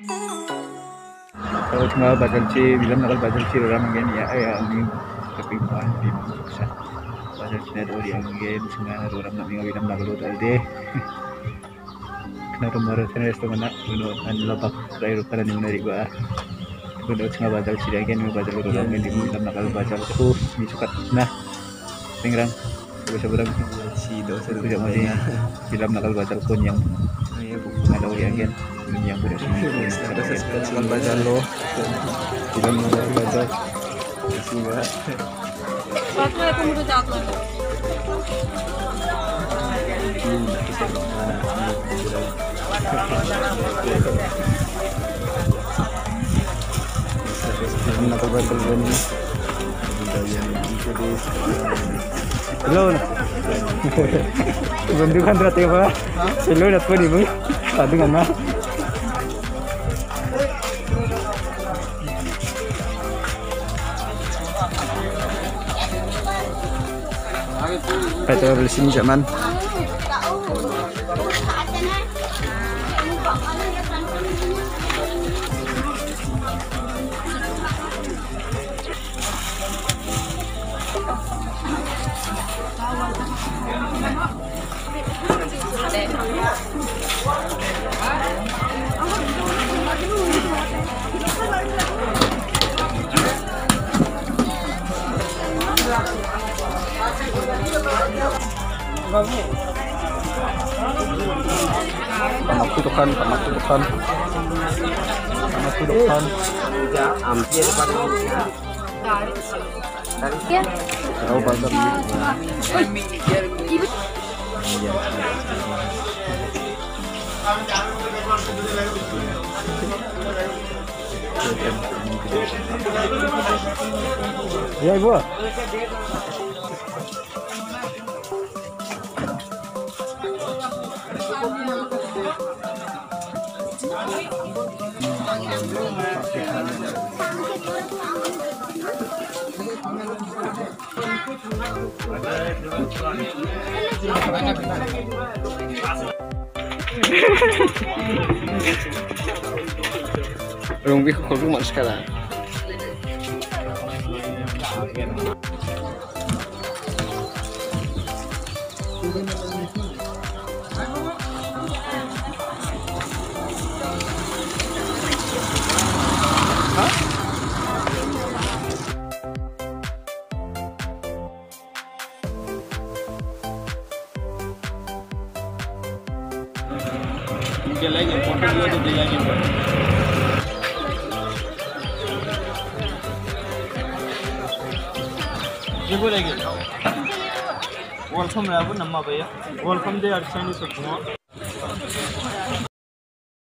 Kalau tinggal badal ci bilang nakal badal ci orang gen ya ang kapimpan di sa badal ci na do di ang gen singa orang na mingaw bilang nakal dal de na rumaro sa resto mana uno an labak rairo para ni unari ba uno singa badal ci gen mi badal orang gen di bilang nakal badal ko ni sukat na pingrang seberang si dosa tidak mau bilang nakal badal ko yang ada yang gen yang beres Silang baca lo, bilang nakal badal sehingga Bakla aku mau cakap. nakal badal gen hello bentukan berarti apa hello dapat di bang satu kan mah Petrol sini zaman pamatutukan hampir pada Ya. tahu pasar Ibu. ya ibu rumpi kopi mak sekarang. Dia lagi, foto dia tu dia lagi. Ibu lagi. Welcome Rabu, nama bayar. Welcome dia ada Chinese semua.